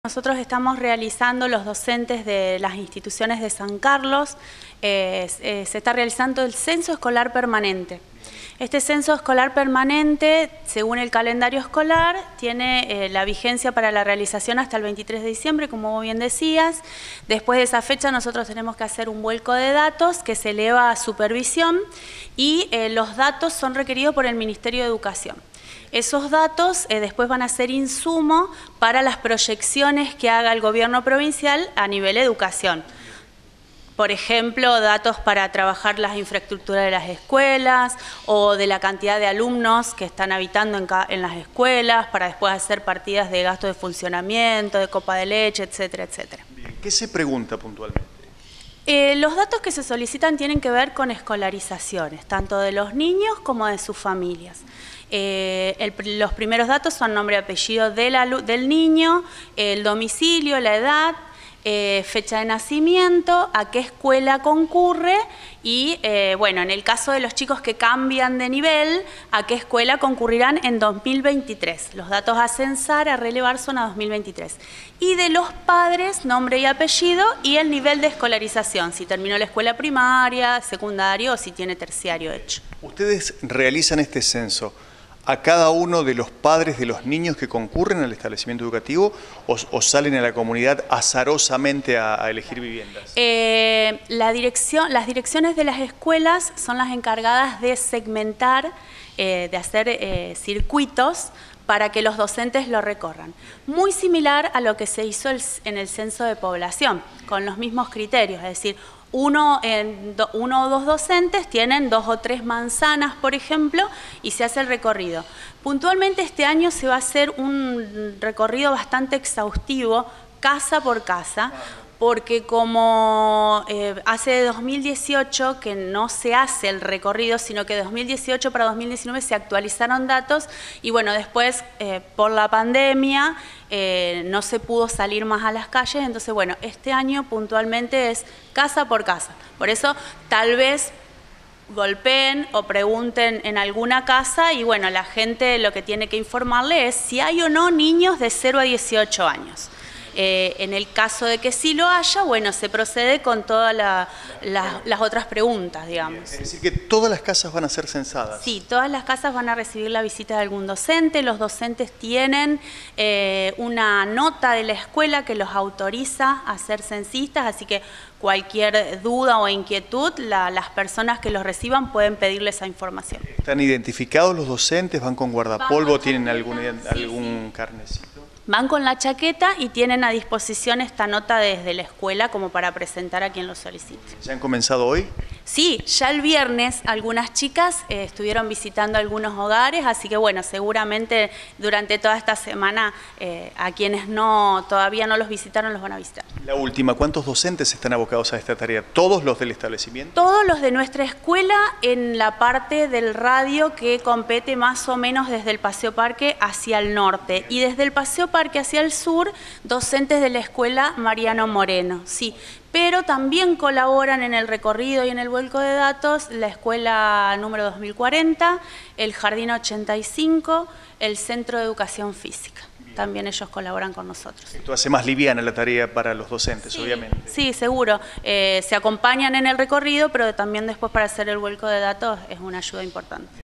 Nosotros estamos realizando, los docentes de las instituciones de San Carlos, se está realizando el censo escolar permanente. Este censo escolar permanente, según el calendario escolar, tiene la vigencia para la realización hasta el 23 de diciembre, como vos bien decías. Después de esa fecha nosotros tenemos que hacer un vuelco de datos que se eleva a supervisión y los datos son requeridos por el Ministerio de Educación. Esos datos después van a ser insumo para las proyecciones que haga el gobierno provincial a nivel de educación. Por ejemplo, datos para trabajar las infraestructuras de las escuelas o de la cantidad de alumnos que están habitando en las escuelas, para después hacer partidas de gasto de funcionamiento, de copa de leche, etcétera, etcétera. Bien. ¿Qué se pregunta puntualmente? Los datos que se solicitan tienen que ver con escolarizaciones, tanto de los niños como de sus familias. Los primeros datos son nombre y apellido del niño, el domicilio, la edad, fecha de nacimiento, a qué escuela concurre y, bueno, en el caso de los chicos que cambian de nivel, a qué escuela concurrirán en 2023. Los datos a censar, a relevar son a 2023. Y de los padres, nombre y apellido y el nivel de escolarización, si terminó la escuela primaria, secundario o si tiene terciario hecho. Ustedes realizan este censo a cada uno de los padres de los niños que concurren al establecimiento educativo o salen a la comunidad azarosamente a elegir viviendas? Las direcciones de las escuelas son las encargadas de segmentar, de hacer circuitos para que los docentes lo recorran. Muy similar a lo que se hizo en el censo de población, con los mismos criterios, es decir, uno o dos docentes tienen 2 o 3 manzanas, por ejemplo, y se hace el recorrido. Puntualmente este año se va a hacer un recorrido bastante exhaustivo, casa por casa, porque como hace 2018 que no se hace el recorrido, sino que de 2018 para 2019 se actualizaron datos y bueno, después por la pandemia no se pudo salir más a las calles, entonces bueno, este año puntualmente es casa por casa. Por eso tal vez golpeen o pregunten en alguna casa y bueno, la gente lo que tiene que informarle es si hay o no niños de 0 a 18 años. En el caso de que sí lo haya, bueno, se procede con todas las otras preguntas, digamos. Es decir, que todas las casas van a ser censadas. Sí, todas las casas van a recibir la visita de algún docente. Los docentes tienen una nota de la escuela que los autoriza a ser censistas, así que cualquier duda o inquietud, las personas que los reciban pueden pedirle esa información. ¿Están identificados los docentes? ¿Van con guardapolvo? ¿Tienen algún carnecito? Van con la chaqueta y tienen a disposición esta nota desde la escuela como para presentar a quien lo solicite. ¿Ya han comenzado hoy? Sí, ya el viernes algunas chicas estuvieron visitando algunos hogares, así que bueno, seguramente durante toda esta semana a quienes todavía no los visitaron los van a visitar. La última, ¿cuántos docentes están abocados a esta tarea? ¿Todos los del establecimiento? Todos los de nuestra escuela en la parte del radio que compete más o menos desde el Paseo Parque hacia el norte y desde el Paseo Parque hacia el sur, docentes de la escuela Mariano Moreno, sí. Pero también colaboran en el recorrido y en el vuelco de datos la escuela número 2040, el Jardín 85, el Centro de Educación Física. También ellos colaboran con nosotros. Esto hace más liviana la tarea para los docentes, sí, obviamente. Sí, seguro. Se acompañan en el recorrido, pero también después para hacer el vuelco de datos es una ayuda importante.